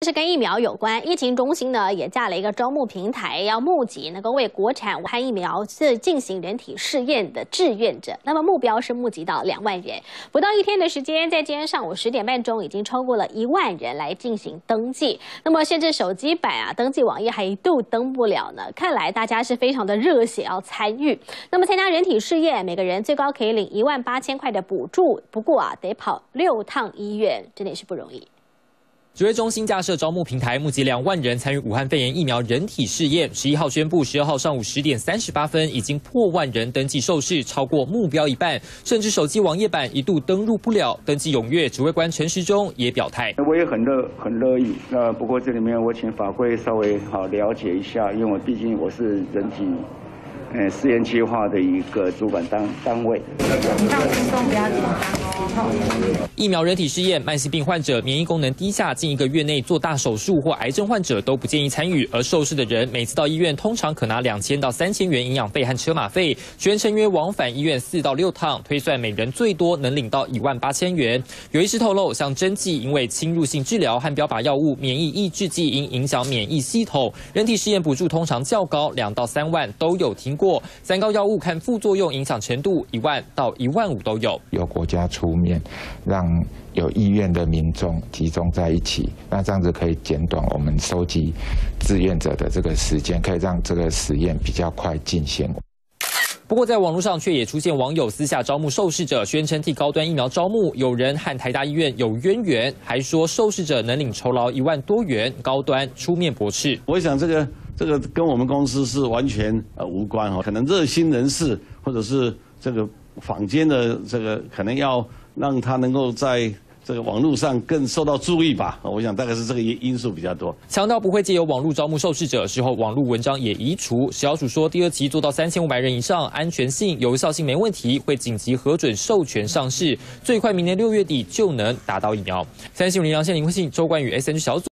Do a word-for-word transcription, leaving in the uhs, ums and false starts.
是跟疫苗有关，疫情中心呢也架了一个招募平台，要募集能够为国产武汉疫苗是进行人体试验的志愿者。那么目标是募集到两万人，不到一天的时间，在今天上午十点半钟，已经超过了一万人来进行登记。那么限制手机版啊，登记网页还一度登不了呢。看来大家是非常的热血要参与。那么参加人体试验，每个人最高可以领一万八千块的补助，不过啊，得跑六趟医院，真的也是不容易。 指挥中心架设招募平台，募集两万人参与武汉肺炎疫苗人体试验。十一号宣布，十二号上午十点三十八分，已经破万人登记受试，超过目标一半，甚至手机网页版一度登入不了。登记踊跃，指挥官陈时中也表态： 我也很乐很乐意。那不过这里面我请法规稍微好了解一下，因为我毕竟我是人体。 呃，试验计划的一个主管单单位。你放轻松，不要紧张哦。 疫苗人体试验，慢性病患者免疫功能低下，近一个月内做大手术或癌症患者都不建议参与。而受试的人每次到医院，通常可拿两千到三千元营养费和车马费，全程约往返医院四到六趟，推算每人最多能领到一万八千元。有医师透露，像针剂因为侵入性治疗和标靶药物免疫抑制剂因影响免疫系统，人体试验补助通常较高，两到三万都有听过。 三高药物看副作用影响程度，一万到一万五都有。 由国家出面，让有意愿的民众集中在一起，那这样子可以减短我们收集志愿者的这个时间，可以让这个实验比较快进行。 不过，在网络上却也出现网友私下招募受试者，宣称替高端疫苗招募，有人和台大医院有渊源，还说受试者能领酬劳一万多元，高端出面驳斥。 我想这个这个跟我们公司是完全呃无关哈，可能热心人士或者是这个坊间的这个，可能要让他能够在。 这个网络上更受到注意吧，我想大概是这个因素比较多。 强调不会借由网络招募受试者，事后网络文章也移除。食药署说，第二期做到三千五百人以上，安全性、有效性没问题，会紧急核准授权上市，最快明年六月底就能达到疫苗。三新闻林良县林慧信、周冠宇 S N G 小组。